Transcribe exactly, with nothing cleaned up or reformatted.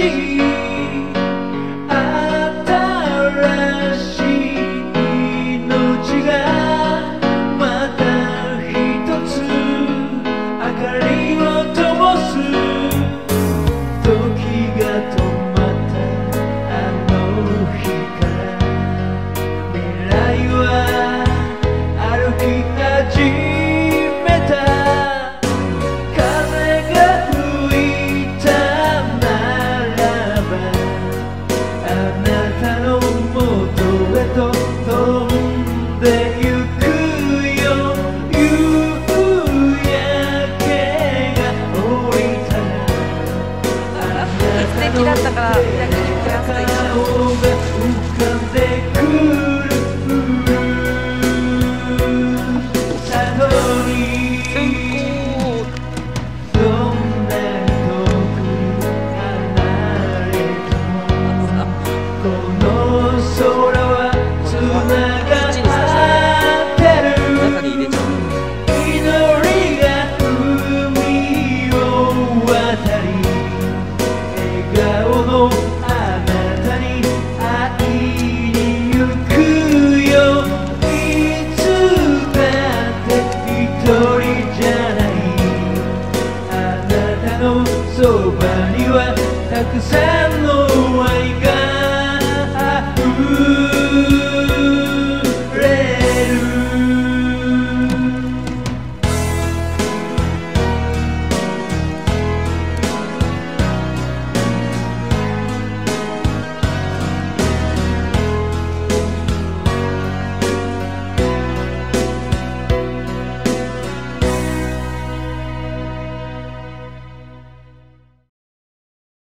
しい新しい命がまた一つ明かりを灯す。時が止まったあの日から未来は歩き始めた。風が吹いたならばあなたの元へと飛んでゆくよ。夕焼けが降りたらあなたの笑顔が浮かんでくる。里にどんな遠くに離れてもこの空はつながってる。祈りが海を渡り笑顔のあなたに会いに行くよ。いつだって一人じゃない。あなたのそばにはたくさんの愛が